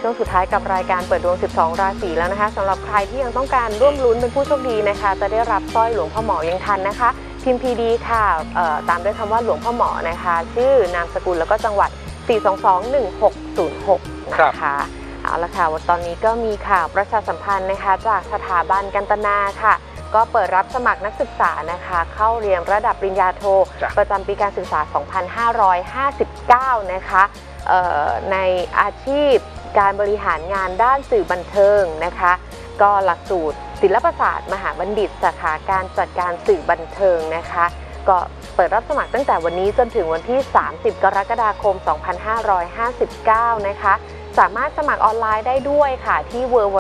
ช่วงสุดท้ายกับรายการเปิดดวง12ราศีแล้วนะคะสำหรับใครที่ยังต้องการร่วมลุ้นเป็นผู้โชคดีนะคะจะได้รับสร้อยหลวงพ่อหมอยังทันนะคะพิมพ์ PD ค่ะตามด้วยคำว่าหลวงพ่อหมอนะคะชื่อนามสกุลแล้วก็จังหวัด4221606นะคะเอาละค่ะตอนนี้ก็มีข่าวประชาสัมพันธ์นะคะจากสถาบันกันตนาค่ะก็เปิดรับสมัครนักศึกษานะคะเข้าเรียนระดับปริญญาโทประจำปีการศึกษา2559นะคะในอาชีพการบริหารงานด้านสื่อบันเทิงนะคะก็หลักสูตรศิลปศาสตร์มหาบัณฑิตสาขาการจัดการสื่อบันเทิงนะคะก็เปิดรับสมัครตั้งแต่วันนี้จนถึงวันที่30กรกฎาคม2559นะคะสามารถสมัครออนไลน์ได้ด้วยค่ะที่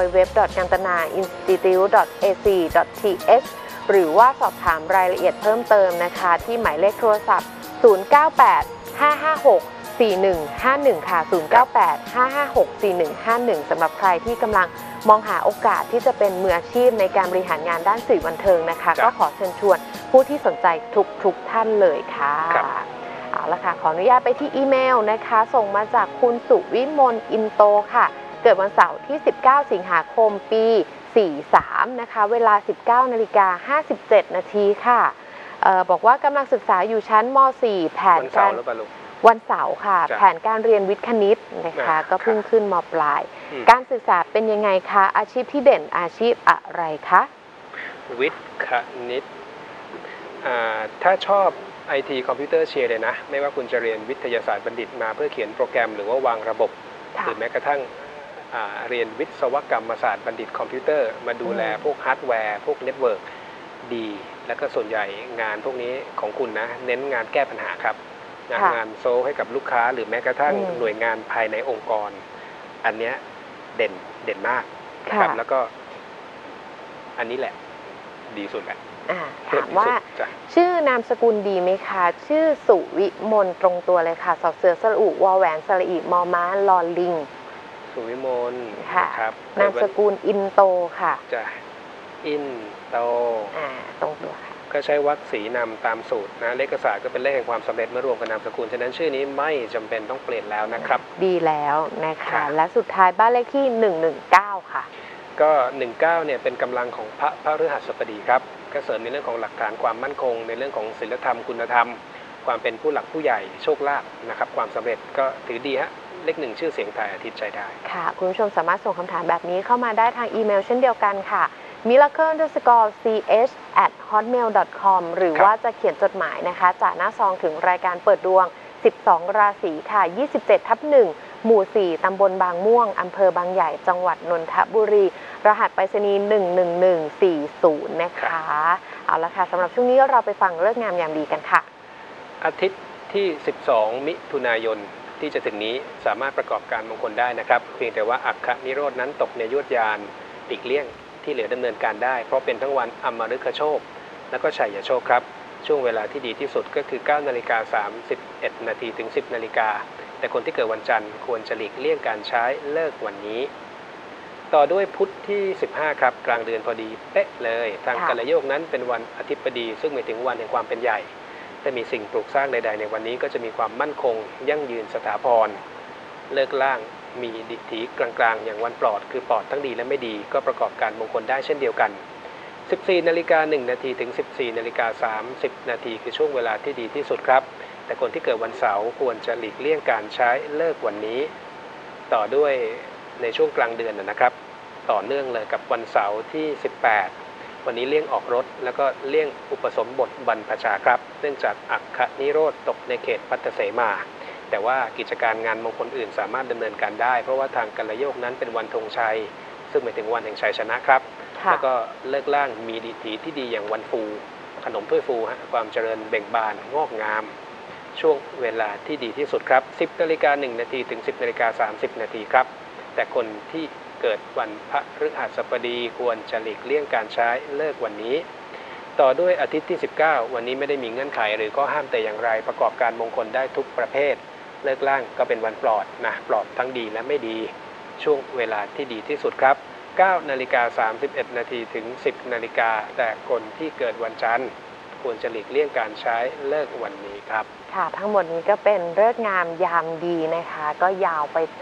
www.kantanainstitute.ac.th หรือว่าสอบถามรายละเอียดเพิ่มเติมนะคะที่หมายเลขโทรศัพท์0985564151ค่ะ0985564151สำหรับใครที่กำลังมองหาโอกาสที่จะเป็นมืออาชีพในการบริหารงานด้านสื่อบันเทิงนะคะก็ขอเชิญชวนผู้ที่สนใจทุกท่านเลยค่ะเอาละค่ะขออนุญาตไปที่อีเมลนะคะส่งมาจากคุณสุวิมลอินโตค่ะเกิดวันเสาร์ที่19สิงหาคมปี43นะคะเวลา 19:57 นาทีค่ะบอกว่ากำลังศึกษาอยู่ชั้นม.4 แผนการวันเสาร์ค่ะแผนการเรียนวิทย์คณิตนะคะก็เพิ่งขึ้นม.ปลายการศึกษาเป็นยังไงคะอาชีพที่เด่นอาชีพอะไรคะวิทย์คณิตถ้าชอบ IT คอมพิวเตอร์เชียร์เลยนะไม่ว่าคุณจะเรียนวิทยาศาสตร์บัณฑิตมาเพื่อเขียนโปรแกรมหรือว่าวางระบบหรือแม้กระทั่งเรียนวิศวกรรมศาสตร์บัณฑิตคอมพิวเตอร์มาดูแลพวกฮาร์ดแวร์พวกเน็ตเวิร์กดีแล้วก็ส่วนใหญ่งานพวกนี้ของคุณนะเน้นงานแก้ปัญหาครับงานโซลให้กับลูกค้าหรือแม้กระทั่งหน่วยงานภายในองค์กรอันนี้เด่นมากครับแล้วก็อันนี้แหละดีสุดแหละถามว่าชื่อนามสกุลดีไหมคะชื่อสุวิมลตรงตัวเลยค่ะสอเสือสระอุวอแหวนสระอีมอม้าลอลิงสุวิมลค่ะนามสกุลอินโตค่ะจะอินโตตรงตัวค่ะก็ใช้วรรคสีนำตามสูตรนะเลขศาสตร์ก็เป็นเลขแห่งความสำเร็จเมื่อรวมกับนามสกุลฉะนั้นชื่อนี้ไม่จำเป็นต้องเปลี่ยนแล้วนะครับดีแล้วนะคะและสุดท้ายบ้านเลขที่119ค่ะก็19เนี่ยเป็นกำลังของพระฤหัสบดีครับก็เสริมในเรื่องของหลักฐานความมั่นคงในเรื่องของศีลธรรมคุณธรรมความเป็นผู้หลักผู้ใหญ่โชคลาภนะครับความสำเร็จก็ถือดีฮะเลข1ชื่อเสียงไทยอาทิตย์ใจได้ค่ะคุณผู้ชมสามารถส่งคำถามแบบนี้เข้ามาได้ทางอีเมลเช่นเดียวกันค่ะ miracle_ch@hotmail.com หรือว่าจะเขียนจดหมายนะคะจากหน้าซองถึงรายการเปิดดวง12ราศีค่ะ27/1หมู่4ตำบลบางม่วงอำเภอบางใหญ่จังหวัดนนทบุรีรหัสไปรษณีย์11140นะคะเอาละค่ะสำหรับช่วงนี้เราไปฟังฤกษ์งามยามดีกันค่ะอาทิตย์ที่12มิถุนายนที่จะถึงนี้สามารถประกอบการมงคลได้นะครับเพียงแต่ว่าอัคคนิโรธนั้นตกในยวดยานหลีกเลี่ยงที่เหลือดำเนินการได้เพราะเป็นทั้งวันอมฤคโชคและก็ชัยโชคครับช่วงเวลาที่ดีที่สุดก็คือ 9:31 นาทีถึง 10 นาฬิกาแต่คนที่เกิดวันจันทร์ควรจะหลีกเลี่ยงการใช้เลิกวันนี้ต่อด้วยพุธที่15ครับกลางเดือนพอดีเป๊ะเลยทางกัลยโยกนั้นเป็นวันอาทิตย์บดีซึ่งหมายถึงวันแห่งความเป็นใหญ่ถ้ามีสิ่งปลูกสร้างใดๆในวันนี้ก็จะมีความมั่นคงยั่งยืนสถาพรเลิกล่างมีดิถีกลางๆอย่างวันปลอดคือปลอดทั้งดีและไม่ดีก็ประกอบการมงคลได้เช่นเดียวกัน 14:01 นาทีถึง 14:30 นาทีคือช่วงเวลาที่ดีที่สุดครับแต่คนที่เกิดวันเสาร์ควรจะหลีกเลี่ยงการใช้เลิกวันนี้ต่อด้วยในช่วงกลางเดือนนะครับต่อเนื่องเลยกับวันเสาร์ที่18วันนี้เลี่ยงออกรถแล้วก็เลี่ยงอุปสมบทบรรพชาครับเนื่องจากอัคคนิโรธตกในเขตภัตตเสมาแต่ว่ากิจการงานมงคลอื่นสามารถดำเนินการได้เพราะว่าทางกัลยโยกนั้นเป็นวันธงชัยซึ่งหมายถึงวันแห่งชัยชนะครับแล้วก็เลิกล่างมีดิถีที่ดีอย่างวันฟูขนมถ้วยฟูความเจริญเบ่งบานงอกงามช่วงเวลาที่ดีที่สุดครับ 10:01 นาทีถึง 10:30 นาทีครับแต่คนที่เกิดวันพฤหัสบดีควรจะหลีกเลี่ยงการใช้เลิกวันนี้ต่อด้วยอาทิตย์ที่19วันนี้ไม่ได้มีเงื่อนไขหรือข้อห้ามแต่อย่างไรประกอบการมงคลได้ทุกประเภทเลิกล่างก็เป็นวันปลอดนะปลอดทั้งดีและไม่ดีช่วงเวลาที่ดีที่สุดครับ 9:31 นาทีถึง 10 นาฬิกาแต่คนที่เกิดวันจันทร์ควรจะหลีกเลี่ยงการใช้เลิกวันนี้ครับค่ะทั้งหมดนี้ก็เป็นฤกษ์งามยามดีนะคะก็ยาวไป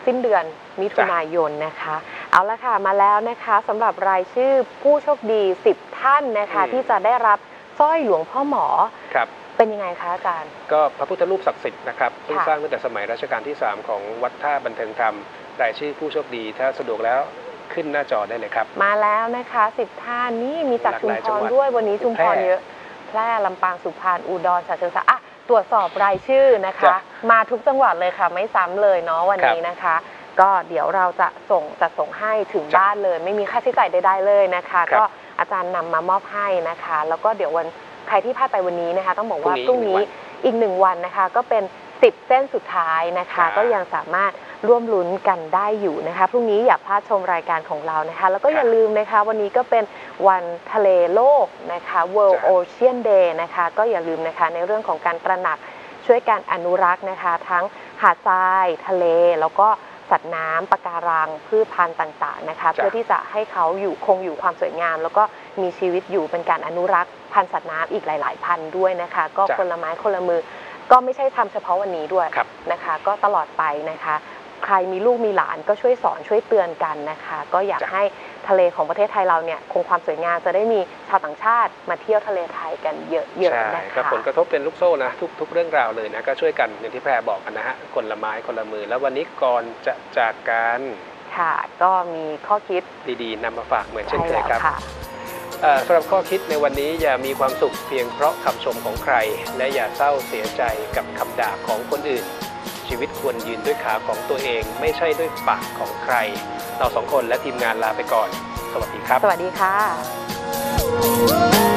สิ้นเดือนมิถุนายนนะคะเอาละค่ะมาแล้วนะคะสำหรับรายชื่อผู้โชคดี10ท่านนะคะที่จะได้รับสร้อยหลวงพ่อหมอครับเป็นยังไงคะอาจารย์ก็พระพุทธรูปศักดิ์สิทธิ์นะครับซึ่งสร้างตั้งแต่สมัยรัชกาลที่3ของวัดท่าบันเทิงธรรมรายชื่อผู้โชคดีถ้าสะดวกแล้วขึ้นหน้าจอได้เลยครับมาแล้วนะคะ10ท่านนี่มีจากชุมพรด้วยวันนี้ชุมพรเยอะแพร่ลำปางสุพรรณอุดรฉะเชิงเทราตรวจสอบรายชื่อนะคะมาทุกจังหวัดเลยค่ะไม่ซ้ำเลยเนาะวันนี้นะคะก็เดี๋ยวเราจะส่งให้ถึงบ้านเลยไม่มีค่าใช้จ่ายใดๆเลยนะคะก็อาจารย์นำมามอบให้นะคะแล้วก็เดี๋ยววันใครที่พลาดไปวันนี้นะคะต้องบอกว่าพรุ่งนี้อีก1วันนะคะก็เป็น10เส้นสุดท้ายนะคะก็ยังสามารถร่วมลุ้นกันได้อยู่นะคะพรุ่งนี้อย่าพลาดชมรายการของเรานะคะแล้วก็อย่าลืมนะคะวันนี้ก็เป็นวันทะเลโลกนะคะ World Ocean Day นะคะก็อย่าลืมนะคะในเรื่องของการตระหนักช่วยการอนุรักษ์นะคะทั้งหาดทรายทะเลแล้วก็สัตว์น้ำปะการังพืชพันธุ์ต่างๆนะคะเพื่อที่จะให้เขาคงอยู่ความสวยงามแล้วก็มีชีวิตอยู่เป็นการอนุรักษ์พันธุ์สัตว์น้ำอีกหลายๆพันธุ์ด้วยนะคะก็คนละไม้คนละมือก็ไม่ใช่ทำเฉพาะวันนี้ด้วยนะคะก็ตลอดไปนะคะใครมีลูกมีหลานก็ช่วยสอนช่วยเตือนกันนะคะก็อยากให้ทะเลของประเทศไทยเราเนี่ยคงความสวยงามจะได้มีชาวต่างชาติมาเที่ยวทะเลไทยกันเยอะๆนะคะผลกระทบเป็นลูกโซ่นะทุกเรื่องราวเลยนะก็ช่วยกันอย่างที่แพรบอกกันนะฮะคนละไม้คนละมือแล้ววันนี้ก่อนจะจากกันค่ะก็มีข้อคิดดีๆนำมาฝากเหมือนเช่นเคยครับสำหรับข้อคิดในวันนี้อย่ามีความสุขเพียงเพราะคำชมของใครและอย่าเศร้าเสียใจกับคำด่าของคนอื่นชีวิตควรยืนด้วยขาของตัวเองไม่ใช่ด้วยปากของใครเรา2คนและทีมงานลาไปก่อนสวัสดีครับสวัสดีค่ะ